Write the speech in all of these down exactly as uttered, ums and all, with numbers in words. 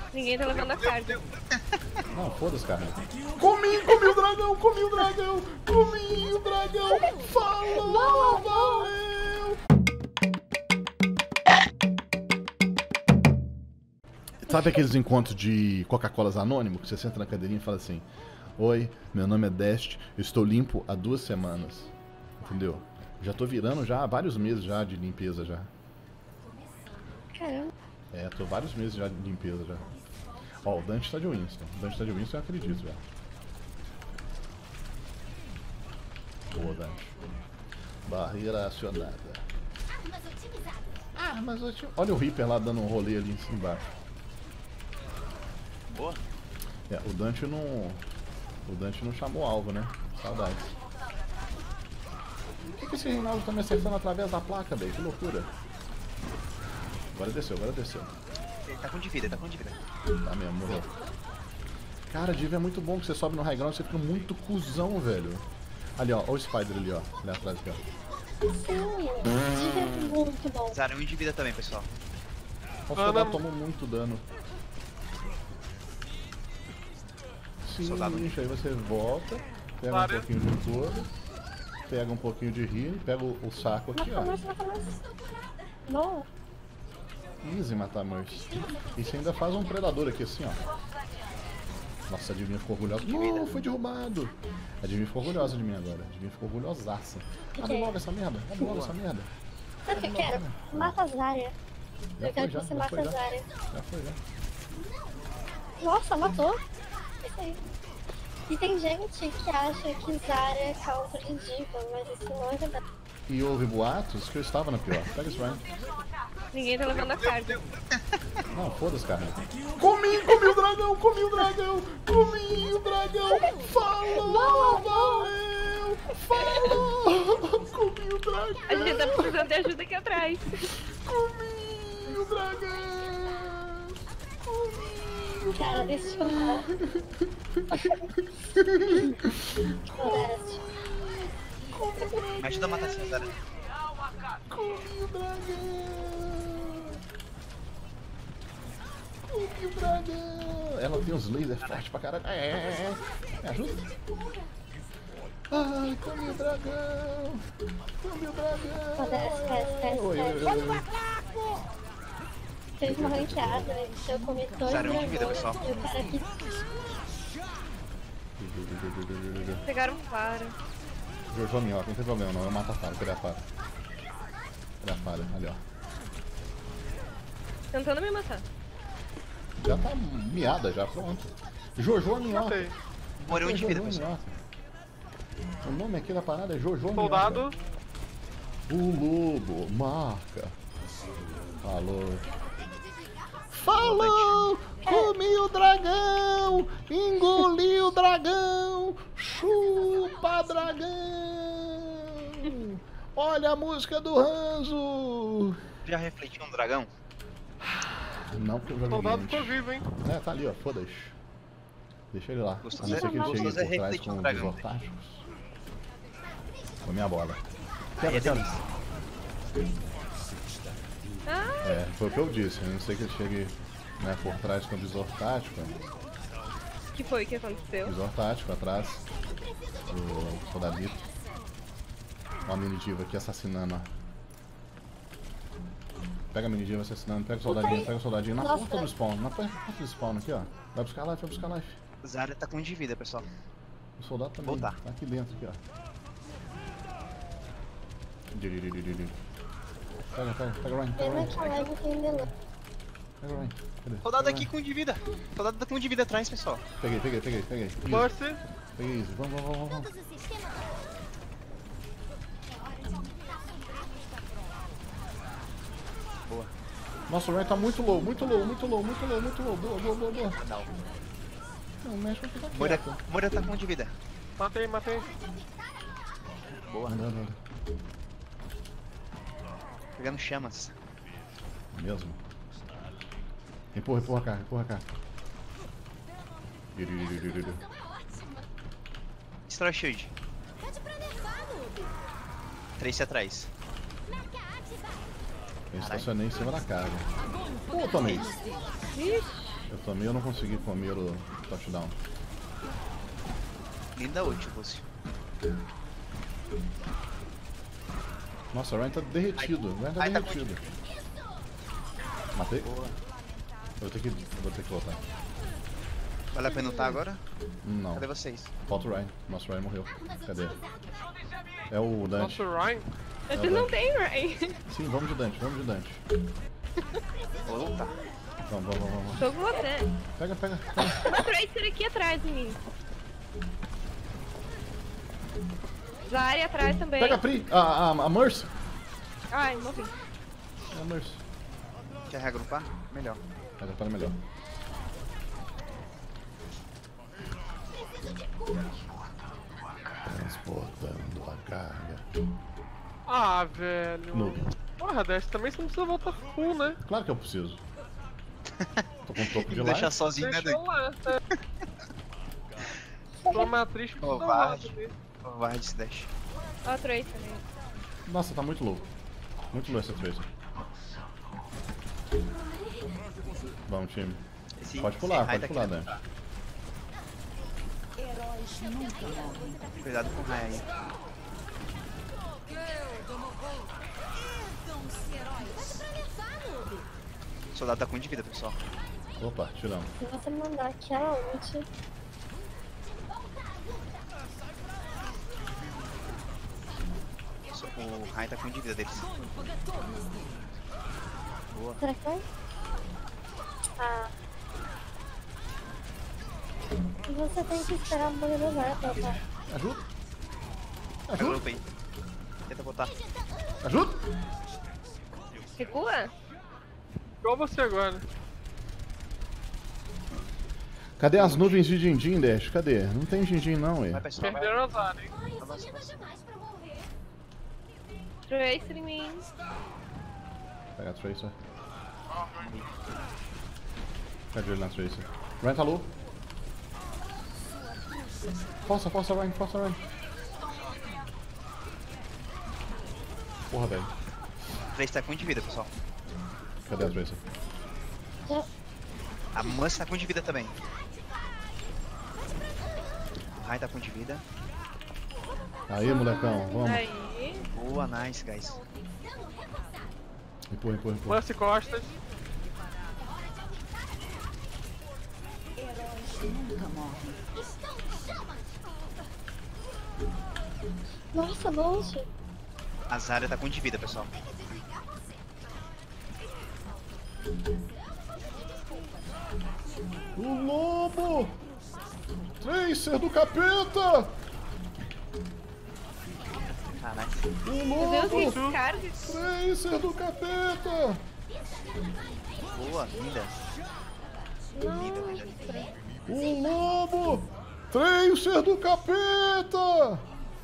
Ninguém tá levando a carga. Não, foda-se, cara. Comi, comi o dragão, comi o dragão, comi o dragão. Falou, valeu. Sabe aqueles encontros de Coca-Colas anônimo, que você senta na cadeirinha e fala assim: oi, meu nome é Dest, eu estou limpo há duas semanas. Entendeu? Já tô virando já há vários meses já de limpeza já. Caramba. É, tô vários meses já de limpeza já. Ó, o Dante tá de Winston. O Dante tá de Winston, eu acredito já. Boa, Dante. Barreira acionada. Armas otimizadas. Armas otimizadas. Olha o Reaper lá dando um rolê ali embaixo. Boa. É, o Dante não... O Dante não chamou alvo, né? Saudades. Por que, que esse Reinaldo tá me acertando através da placa, velho? Que loucura. Agora desceu, agora desceu. Ele tá com de vida, tá com de vida. Tá mesmo, morreu. Cara, Div é muito bom, que você sobe no high ground e você fica muito cuzão, velho. Ali, ó, ó o Spider ali, ó. Ali atrás aqui, ó. Sim, é muito bom. Zero um de vida também, pessoal. O soldado tomou muito dano. Sim, Soldado. bicho, aí você volta, pega um pouquinho de cor, pega um pouquinho de healing, pega o, o saco aqui, Mata ó. mais, mata mais. Bom. Easy matar Mercy. E você ainda faz um predador aqui assim, ó. Nossa, a Divina ficou orgulhosa. Não, foi derrubado. A Divina ficou orgulhosa de mim agora. A Divina ficou orgulhosaça. Abre logo essa merda, abre logo essa merda. Sabe o que eu quero? Mata a Zarya. Eu quero que você mate a Zarya. Já foi, já. Nossa, matou. Isso aí. E tem gente que acha que Zarya é counter de diva, mas isso não é verdade. E houve boatos que eu estava na pior. Pega esse Ryan. Ninguém tá levando a carga. Não, foda-se, cara. Comi, comi o dragão, comi o dragão, comi o dragão. Falou, valeu. Falou. Comi o dragão. A gente tá precisando de ajuda aqui atrás. Comi o dragão. Comi o Cara, deixa eu ver. Me ajuda a matar essa Zero. Comi o dragão. Comi o dragão. Ela tem uns lasers fortes pra caralho. É, é, é. Me ajuda? Ai, comi o dragão. Comi o dragão. Desce, desce, desce, Oi, oi, desce. oi, oi. Fez uma ranqueada, eu comi dois Zero um de vida, dragões pessoal. e o cara aqui pegaram vara. Jojo minhoca, não tem problema não, eu mato a falha, cadê a falha? Cadê a falha? Ali, ó. Tentando me matar. Já tá miada já, pronto. Jojo minhoca. Morreu um de vida, Jojo pessoal. minhoca. O nome aqui da parada é Jojo Soldado. minhoca. O lobo marca. Falou. Falou! Comi o dragão! Engoli o dragão! Chupa dragão! Olha a música do Hanzo! Já refletiu um dragão? Não, porque eu joguei Soldado antes. ficou vivo, hein? É, tá ali, ó, foda-se. Deixa ele lá. A não Gostoso ser que ele é- chegue gostoso é por trás refletir um com dragão. desortáticos. Com a minha bola. Quebra, quebra. Ah, É, foi o que eu disse. A não ser que ele chegue, né, por trás com o visor tático. o que foi que aconteceu? Visor tático atrás do soldadito. Ó a mini diva aqui assassinando, ó. Pega a mini diva assassinando, pega o soldadinho, pega o soldadinho na Nossa. porta do spawn, na porta do spawn aqui, ó. Vai buscar life, vai buscar life. Zara tá com um de vida, pessoal. O soldado também, Voltar. tá aqui dentro, aqui, ó. Diririririr. Pega, pega, pega o Ryan, pega o Pena Ryan. que a live tem delay. Pega o Ryan. Cadê? Soldado Pega o aqui Ryan. com um de vida. Soldado tá com um de vida atrás, pessoal. Peguei, peguei, peguei, peguei. Easy. Mercy. Peguei easy. Vamos, vamos, vamos, vamos. Todos os sistemas. Boa. Nossa, o Ryan tá muito low, muito low, muito low, muito low, muito low. Boa, boa, boa, boa. Não. Não, mexe com ficar Moira, quieto. Moira tá com um de vida. Matei, matei. Boa. Anda, anda, anda. Pegando chamas. Mesmo. Empurra, empurra cá, empurra cá. Diririririr. Destrói o shield. Pede pra nerfá-lo. Trace atrás. Eu estacionei em cima da carga. Pô, tomei. Ixi, Eu também eu não consegui comer o touchdown. Linda ult, Lúcio. Nossa, o Ryan tá derretido. O Ryan tá Ai, tá derretido. Matei? Eu vou ter que, eu vou ter que voltar. Vale a pena lutar agora? Não. Cadê vocês? Falta o Ryan. Nossa, o Ryan morreu. Cadê? É o Dante. Nossa, Ryan. É Você o não Dante. tem, Ray. Sim, vamos de Dante, vamos de Dante. Vou lutar. Vamos, vamos, vamos. vamos. Tô com você. Pega, pega, pega. Uma Tracer aqui atrás de mim. Zarya atrás também. Pega a Pri, a, a, a Mercy. Ai, morri. A Mercy. Quer reagrupar? Melhor. Mas para melhor. Transportando a carga. Ah, velho. Noob. Porra, Dash, também você não precisa voltar full, né? Claro que eu preciso. Tô com um topo de Não life. deixar sozinho, né, Deixa Dante? lá. É. Sua matriz fica do lado Covarde. dele. Covarde esse dash. Ó, a Tracer ali. Nossa, tá muito low. Muito low essa Tracer. Vamos, time. Esse, Pode esse pular, raio pode daqui pular, não Dante. tá. Cuidado com o raio aí. O soldado tá com um de vida, pessoal. Opa, tiramos. Se você mandar aquela ult, O raio tá com um de vida deles. Boa. será que vai? Ah. E você tem que esperar o bagulho do Zé pra tá? Ajuda. Pega o Ajuda. grupo aí. Tenta botar. Ajuda. Recua? Igual você agora. Cadê as nuvens de din-din, Dash? Cadê? Não tem din-din não, ué. Vai, pessoal. Vai. Perderam a Zara, hein? Avança, avança. Tracer em mim. Pega a Tracer. Cadê ele na Tracer? Ryan tá low. Força, força, Ryan, força, Ryan. Porra, velho. O Trace tá com um de vida, pessoal. Cadê a Tracer? Já. A Mansa tá com um de vida também. O raio tá com um de vida. Aí, molecão, vamos. Aí. Boa, nice, guys. Empurra, empurra, empurra. Lance costas. Nossa, monte. A Zarya tá com um de vida, pessoal. O lobo! Tracer do capeta! Caralho. O Meu Deus, lobo! que cara de... Tracer do capeta! Boa, linda. Linda, linda, linda. O lobo! Tracer do capeta!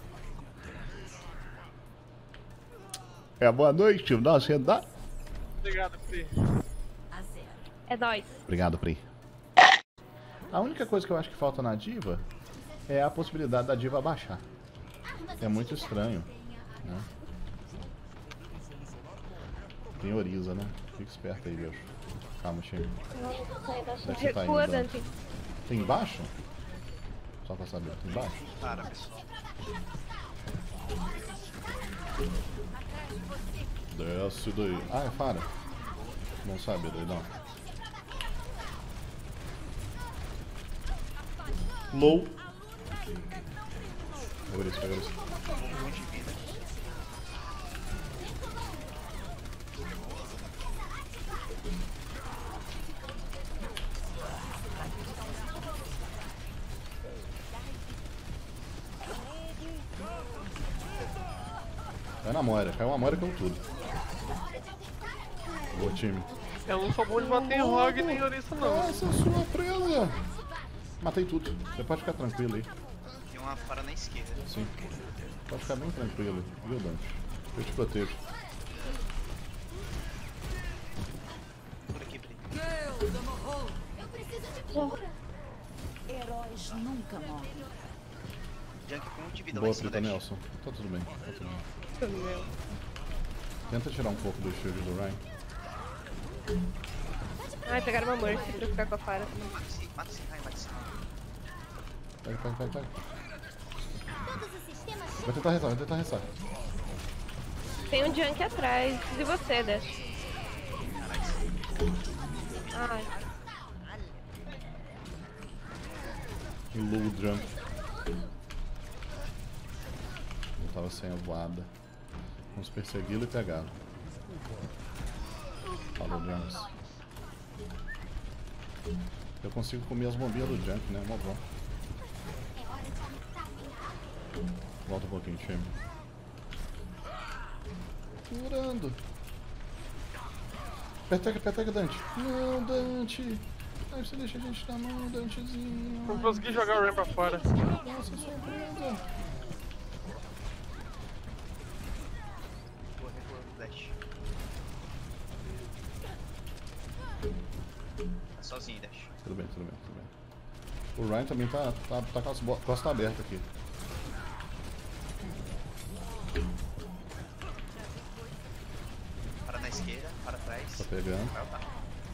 É, boa noite, nossa andar. Obrigado, Pri. É nóis. Obrigado, Pri. A única coisa que eu acho que falta na diva é a possibilidade da diva baixar. É muito estranho, né? Tem Oriza, né? Fica esperto aí, bicho. Calma, time. Não vou sair da Onde é chave. que você tá Recua, indo, Dan? Dante. Tem embaixo? Só pra saber, tem embaixo? Para, pessoal. Desce daí. Ah, é Fara. Não sabe, doidão. Low. Pega isso, pega isso. Um de vida. Caiu na Moira, caiu uma Moira, caiu tudo. Boa, time. Eu não sou bom de bater em Rogue nem Orisa, não. Essa é a sua presa! Matei tudo. Você pode ficar tranquilo aí. Tem uma para na esquerda. Sim. Pode ficar bem tranquilo, viu, Dante? Eu te protejo. Por aqui, Pri. Heróis nunca morrem. Junk com um de vida lá Boa, em cima Prita da Nelson. Tá tudo bem, tá tudo bem. Meu. Tenta tirar um pouco do shield do Ryan. Ai, pegaram uma Mercy pra ficar com a Fara também. Mata esse, mata esse raio, mata esse raio. Pega, pega, pega, pega. Todos os sistemas Vai tentar rezar, vai tentar rezar. Tem um Junk atrás. E você, Dash? Ai, Low jump. Eu tava sem a voada. Vamos persegui-lo e pegá-lo. Falou, Jumps. Eu consigo comer as bombinhas do Junk, né? Mó bom. Volta um pouquinho, time. Curando. Peteca, peteca, Dante. Não, Dante. Aí você deixa a gente na mão, Dantezinho. Não consegui jogar o Ram pra fora. Nossa, surpresa. Boa, boa, Dash. Tá sozinho, Dash. Tudo bem, tudo bem, tudo bem. O Ryan também tá, tá, tá com as bo- costa aberta aqui. Para na esquerda, para trás. Tá pegando. Vai upar.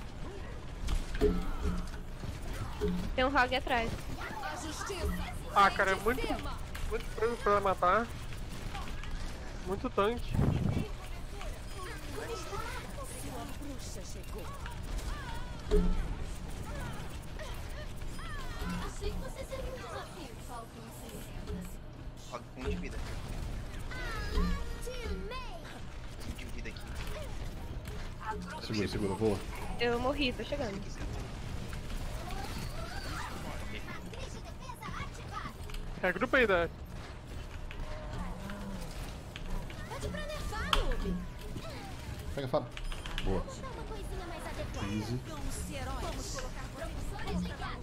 tem um Rogue atrás. Ah, cara, é muito, muito preso pra matar. Muito tanque. achei que você seria um desafio. Faltam sessenta. Rogue com um de vida. um de vida aqui. Segura, segura, voa. Eu morri, tô chegando. Regrupa aí, Dash. Pede pra nerfar, noob. Pega, fala. Boa. Uma coisinha mais adequada. Easy. Vamos, heróis. Vamos colocar professores de gato.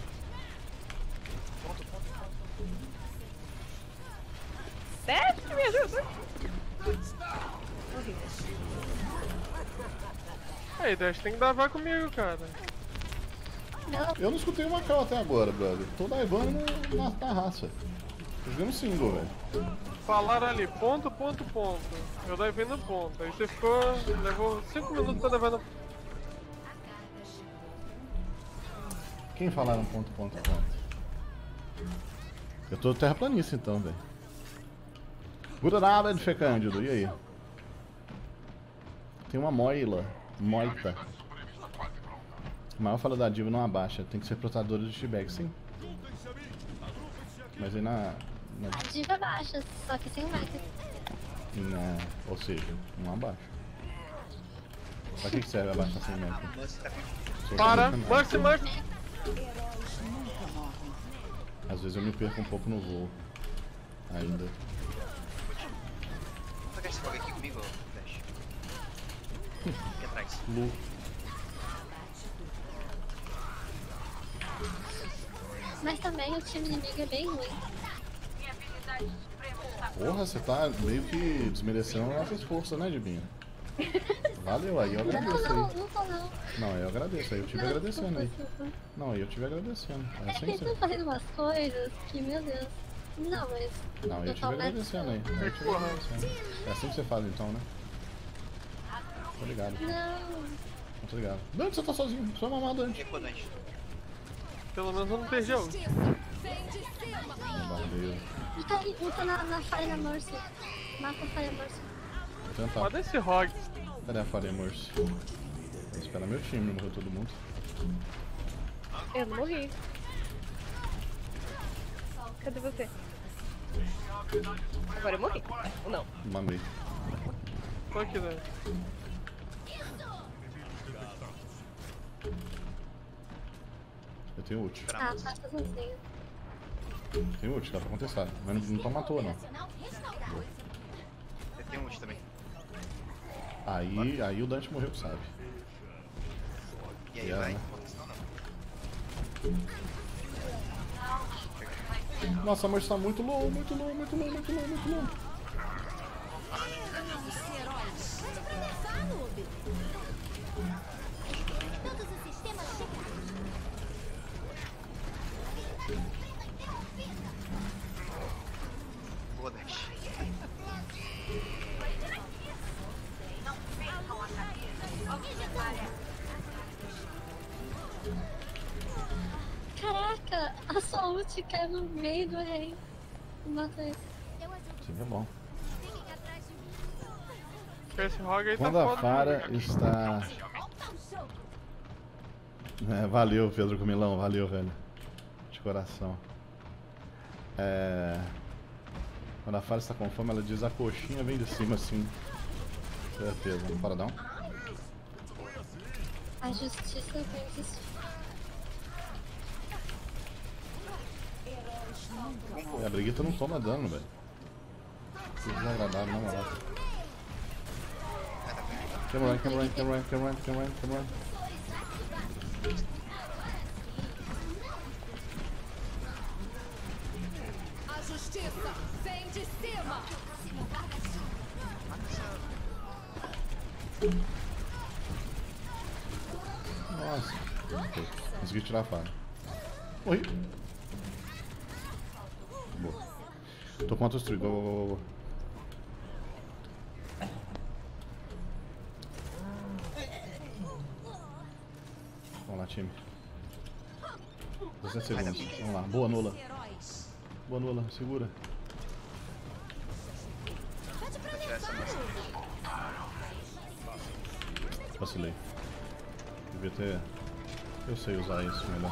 Dash, me ajuda! Morri. Aí, Dash, tem que dar vá comigo, cara. Eu não escutei uma cal até agora, brother. Tô daivando na, na raça. Tô jogando single, velho. Falaram ali, ponto, ponto, ponto. Eu daí no ponto. Aí você ficou. Levou cinco minutos pra levar no. Quem falaram ponto, ponto, ponto? Eu tô terraplanista então, velho. Buda nada de Fecândido, e aí? Tem uma moila. Moita. A maior fala da diva não abaixa, tem que ser portadora de T-Bag, sim. Mas aí na, na, A diva baixa, só que sem o Mike. na. Ou seja, não abaixa. Pra que que serve abaixar sem Mac? Lance tá com Para! Não. Mercy, Mercy! Às vezes eu me perco um pouco no voo. Ainda. Vamos pegar esse Rogue aqui comigo, Dash. Aqui atrás. Lu. Mas também o time inimigo é bem ruim. Porra, você tá meio que desmerecendo nossas forças, né, Dibinha? Valeu aí, eu Não, agradeço não, aí. não tô não. Não, eu agradeço aí, eu tive Não, agradecendo aí. desculpa, desculpa. Não, eu tive agradecendo. É É assim que que eu tô você... fazendo umas coisas que, meu Deus. Não, mas. Não, eu tive agradecendo aí. Eu tive agradecendo. É assim que você faz então, né? Tô ligado, Não. tô ligado. Dante, você tá sozinho, só mamar Dante. Recuo, Dash. Pelo menos eu não perdi a ult. Barbeiro. Luta aí, luta na, na falha Mercy. Mata a falha Mercy. Vou tentar. Manda esse Rogue. Cadê a falha, Morse? Vou esperar meu time, morreu todo mundo. Eu não morri. Cadê você? Agora eu morri. Ou não? Mamei. Tô aqui, Dash. Eu tenho ult. Ah, faça sozinho. Tenho ult, dá pra contestar. Mas não, não toma à toa, não. Ele tem um ult também. Aí, aí o Dante morreu, sabe? E aí, Yeah, vai. né? Não, não. Nossa, a Morse tá muito low, muito low, muito low, muito low, muito low. Pede pra nerfar, noob. Todos os sistemas chegaram. Boa, Dash. Caraca, a sua ult caiu no meio do rei. Matei. Eu ajudo. Sim, é bom. Fiquem atrás de mim. Esse rogue aí tá Quando a foda. Fara comigo. está... É, valeu, Pedro Comilão, valeu, velho. De coração. É... Quando a Fara está com fome, ela diz a coxinha vem de cima, assim. Certeza, não para não. A justiça vai existir. E a Brigitte não toma dano, velho. Que desagradável, na moral. Cameron, Cameron, Cameron, Cameron, Cameron, Cameron. A justiça vem de cima. Nossa. Ok. Consegui tirar a Fara. Oi. Boa. Tô contra os trigos. Go, go, go, go. Vamos lá, time. dezessete segundos. Vamos lá. Boa, Nola. Boa, Nola. Segura. Vou tirar essa massa. Vacilei. Devia ter... Eu sei usar isso melhor.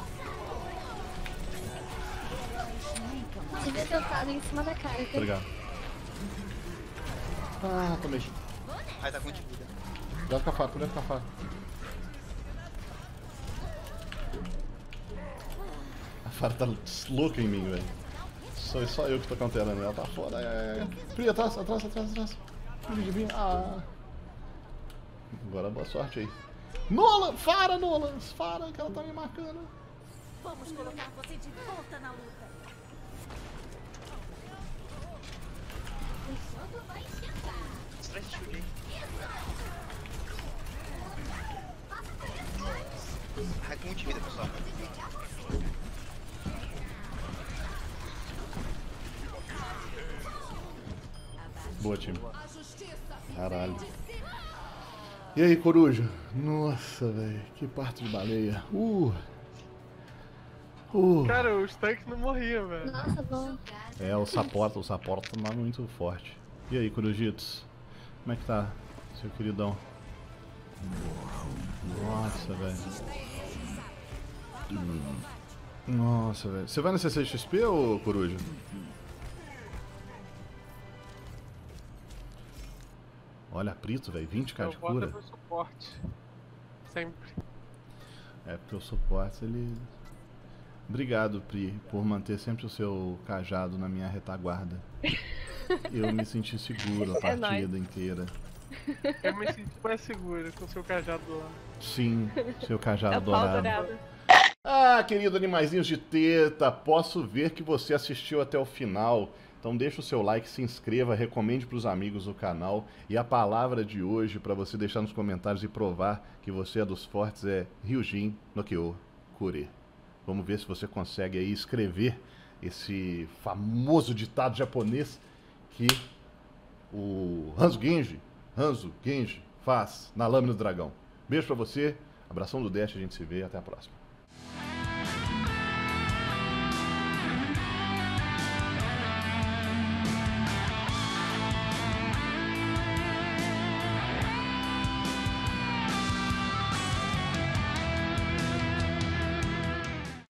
Devia ter lutado em cima da cara. que- Obrigado. Ah, tomei. Ai, tá com de vida. Cuidado com a faca, cuidado com a faca. A Fara tá louca em mim, velho. Sou só eu que tô counterando ela, tá foda. Ai, ai, ai. Pri, atrás, atrás, atrás, atrás. Pri, de vir. Ah. Agora boa sorte aí. Nola! Fara, Nola! Fara, que ela tá me marcando. Vamos colocar você de volta na luta. O jogo vai chegar. Distrai esse shield aí. Ai, com muito de vida, pessoal. Boa, time. A justiça Caralho. vem de cima. E aí, coruja? Nossa, velho. Que parto de baleia. Uh. Uh. Cara, os tanques não morriam, velho. Nossa, bom. É, o Saporta, o Saporta tá muito forte. E aí, Corujitos? Como é que tá, seu queridão? Nossa, velho. Nossa, velho. Você vai no C C X P ou Coruja? Olha, Prito, velho. vinte k Eu de boto cura. pro suporte. Sempre. É, porque o suporte, ele... Obrigado, Pri, por manter sempre o seu cajado na minha retaguarda. Eu me senti seguro a É partida nóis. inteira. Eu me senti mais seguro com o seu cajado lá. Sim, seu cajado É o pau dourado. dourado. Ah, querido animaizinhos de teta, posso ver que você assistiu até o final. Então deixa o seu like, se inscreva, recomende para os amigos o canal. E a palavra de hoje, para você deixar nos comentários e provar que você é dos fortes, é Ryujin no Kyo Kure. Vamos ver se você consegue aí escrever esse famoso ditado japonês que o Hanzo Genji, Hanzo Genji faz na Lâmina do Dragão. Beijo pra você, abração do Dash, a gente se vê, até a próxima.